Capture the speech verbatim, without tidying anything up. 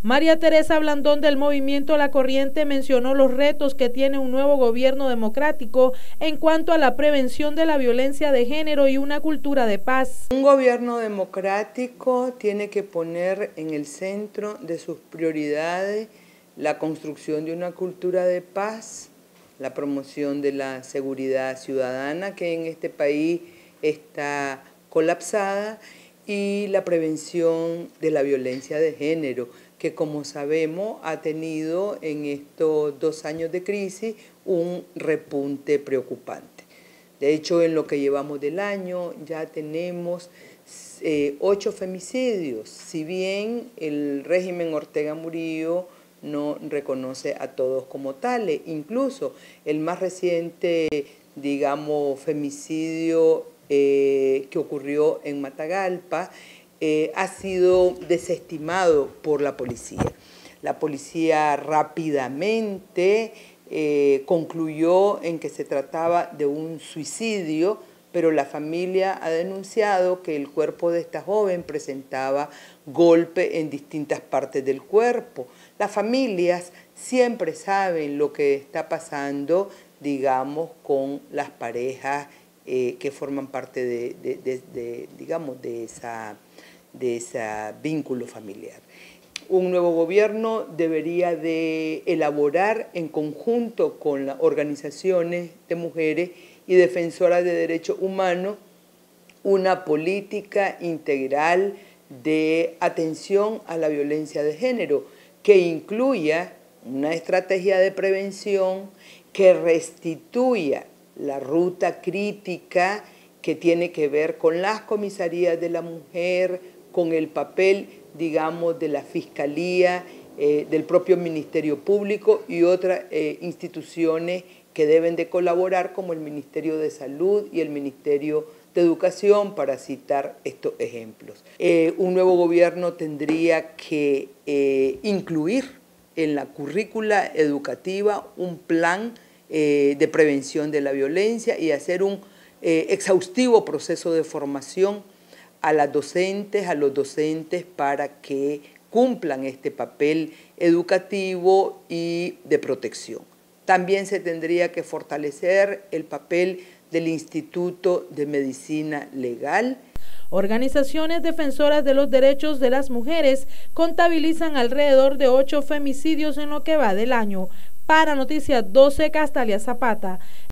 María Teresa Blandón del movimiento La Corriente mencionó los retos que tiene un nuevo gobierno democrático en cuanto a la prevención de la violencia de género y una cultura de paz. Un gobierno democrático tiene que poner en el centro de sus prioridades la construcción de una cultura de paz, la promoción de la seguridad ciudadana que en este país está colapsada y la prevención de la violencia de género, que como sabemos ha tenido en estos dos años de crisis un repunte preocupante. De hecho, en lo que llevamos del año ya tenemos eh, ocho femicidios, si bien el régimen Ortega Murillo no reconoce a todos como tales. Incluso el más reciente, digamos, femicidio eh, que ocurrió en Matagalpa eh, ha sido desestimado por la policía. La policía rápidamente eh, concluyó en que se trataba de un suicidio, pero la familia ha denunciado que el cuerpo de esta joven presentaba golpes en distintas partes del cuerpo. Las familias siempre saben lo que está pasando, digamos, con las parejas eh, que forman parte de, de, de, de digamos, de esa, de ese vínculo familiar. Un nuevo gobierno debería de elaborar en conjunto con las organizaciones de mujeres y defensoras de derechos humanos una política integral de atención a la violencia de género que incluya una estrategia de prevención que restituya la ruta crítica que tiene que ver con las comisarías de la mujer, con el papel, digamos, de la Fiscalía, eh, del propio Ministerio Público y otras eh, instituciones que deben de colaborar, como el Ministerio de Salud y el Ministerio de Educación, para citar estos ejemplos. Eh, un nuevo gobierno tendría que eh, incluir en la currícula educativa un plan eh, de prevención de la violencia y hacer un eh, exhaustivo proceso de formación a las docentes, a los docentes, para que cumplan este papel educativo y de protección. También se tendría que fortalecer el papel del Instituto de Medicina Legal. Organizaciones defensoras de los derechos de las mujeres contabilizan alrededor de ocho femicidios en lo que va del año. Para Noticias doce, Castalia Zapata.